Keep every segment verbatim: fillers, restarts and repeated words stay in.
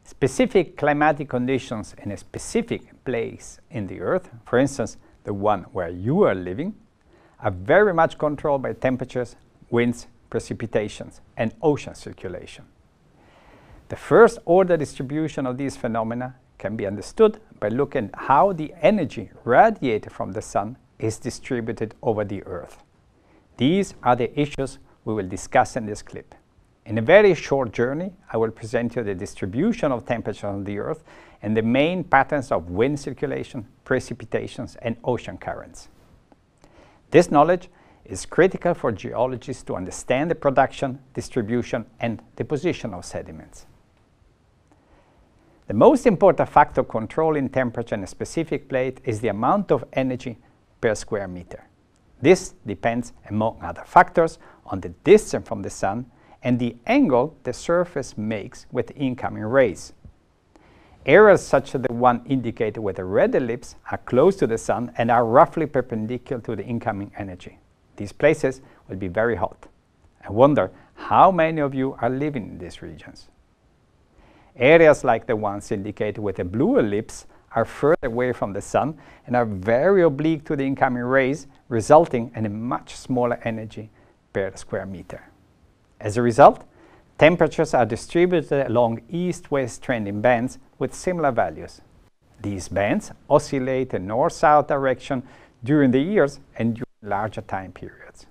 Specific climatic conditions in a specific place in the Earth, for instance, the one where you are living, are very much controlled by temperatures, winds, precipitations, and ocean circulation. The first order distribution of these phenomena can be understood by looking at how the energy radiated from the Sun is distributed over the Earth. These are the issues we will discuss in this clip. In a very short journey, I will present you the distribution of temperature on the Earth and the main patterns of wind circulation, precipitations, and ocean currents. This knowledge is critical for geologists to understand the production, distribution, and deposition of sediments. The most important factor controlling temperature in a specific plate is the amount of energy per square meter. This depends, among other factors, on the distance from the Sun and the angle the surface makes with incoming rays. Areas such as the one indicated with a red ellipse are close to the Sun and are roughly perpendicular to the incoming energy. These places will be very hot. I wonder how many of you are living in these regions. Areas like the ones indicated with a blue ellipse are further away from the Sun and are very oblique to the incoming rays, resulting in a much smaller energy per square meter. As a result, temperatures are distributed along east-west trending bands with similar values. These bands oscillate in north-south direction during the years and during larger time periods.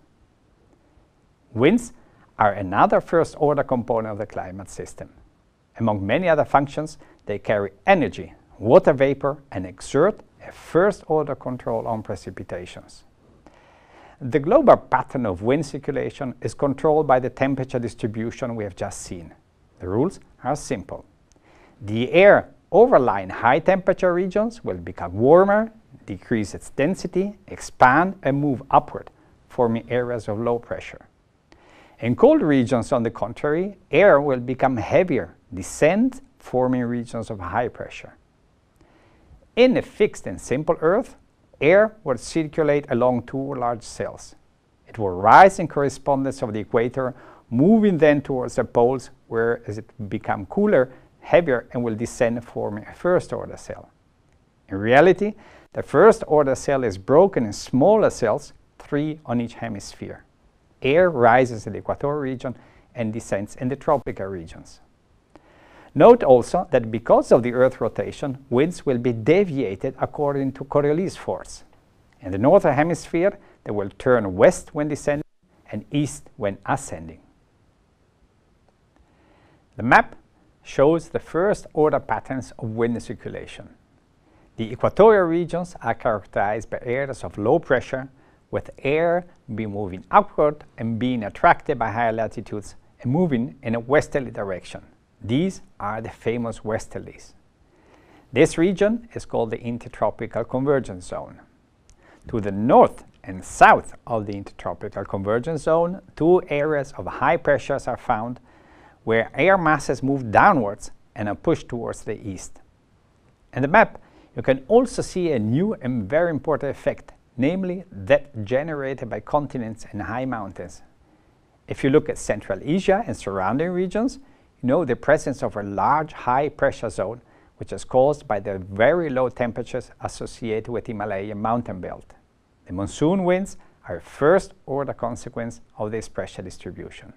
Winds are another first-order component of the climate system. Among many other functions, they carry energy, water vapor, and exert a first-order control on precipitations. The global pattern of wind circulation is controlled by the temperature distribution we have just seen. The rules are simple. The air overlying high-temperature regions will become warmer, decrease its density, expand, and move upward, forming areas of low pressure. In cold regions, on the contrary, air will become heavier, descend, forming regions of high pressure. In a fixed and simple Earth, air will circulate along two large cells. It will rise in correspondence of the equator, moving then towards the poles, where as it becomes cooler, heavier, and will descend, forming a first-order cell. In reality, the first-order cell is broken in smaller cells, three on each hemisphere. Air rises in the equatorial region and descends in the tropical regions. Note also that because of the Earth's rotation, winds will be deviated according to Coriolis force. In the northern hemisphere, they will turn west when descending and east when ascending. The map shows the first-order patterns of wind circulation. The equatorial regions are characterized by areas of low pressure, with air being moving upward and being attracted by higher latitudes and moving in a westerly direction. These are the famous westerlies. This region is called the Intertropical Convergence Zone. To the north and south of the Intertropical Convergence Zone, two areas of high pressures are found where air masses move downwards and are pushed towards the east. In the map, you can also see a new and very important effect, namely that generated by continents and high mountains. If you look at Central Asia and surrounding regions, you know the presence of a large high-pressure zone, which is caused by the very low temperatures associated with the Himalayan mountain belt. The monsoon winds are a first-order consequence of this pressure distribution.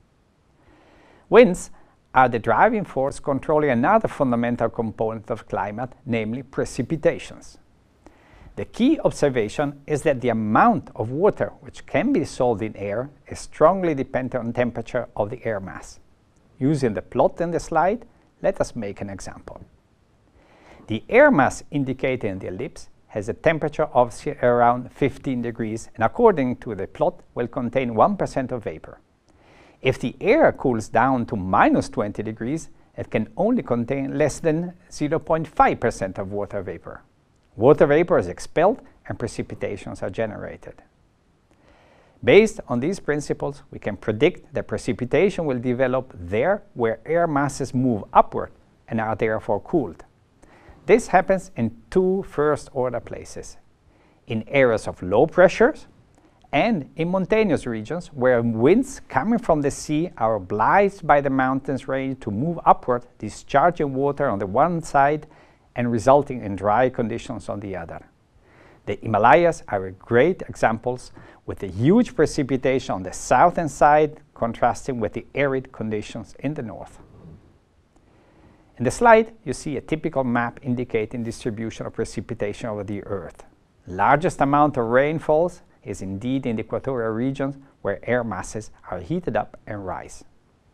Winds are the driving force controlling another fundamental component of climate, namely precipitations. The key observation is that the amount of water which can be dissolved in air is strongly dependent on temperature of the air mass. Using the plot in the slide, let us make an example. The air mass indicated in the ellipse has a temperature of around fifteen degrees and according to the plot will contain one percent of vapor. If the air cools down to minus twenty degrees, it can only contain less than zero point five percent of water vapor. Water vapor is expelled and precipitations are generated. Based on these principles, we can predict that precipitation will develop there where air masses move upward and are therefore cooled. This happens in two first-order places: in areas of low pressures and in mountainous regions where winds coming from the sea are obliged by the mountains range to move upward, discharging water on the one side and resulting in dry conditions on the other. The Himalayas are great examples, with the huge precipitation on the southern side contrasting with the arid conditions in the north. In the slide, you see a typical map indicating distribution of precipitation over the Earth. Largest amount of rainfalls is indeed in the equatorial regions, where air masses are heated up and rise.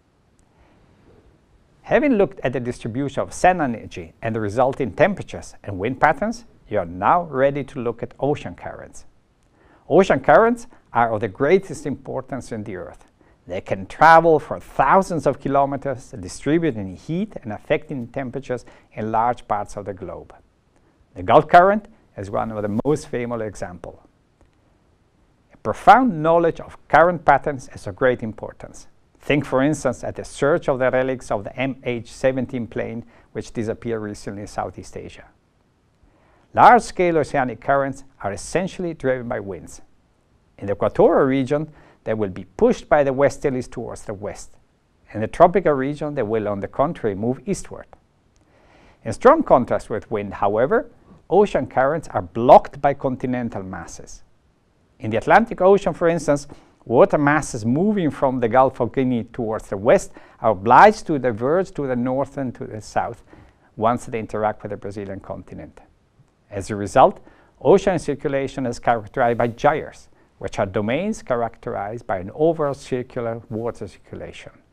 Having looked at the distribution of sun energy and the resulting temperatures and wind patterns, you are now ready to look at ocean currents. Ocean currents are of the greatest importance in the Earth. They can travel for thousands of kilometers, distributing heat and affecting temperatures in large parts of the globe. The Gulf Current is one of the most famous examples. A profound knowledge of current patterns is of great importance. Think, for instance, at the search of the relics of the M H seventeen plane, which disappeared recently in Southeast Asia. Large-scale oceanic currents are essentially driven by winds. In the equatorial region, they will be pushed by the westerlies towards the west. In the tropical region, they will, on the contrary, move eastward. In strong contrast with wind, however, ocean currents are blocked by continental masses. In the Atlantic Ocean, for instance, water masses moving from the Gulf of Guinea towards the west are obliged to diverge to the north and to the south once they interact with the Brazilian continent. As a result, ocean circulation is characterized by gyres, which are domains characterized by an overall circular water circulation.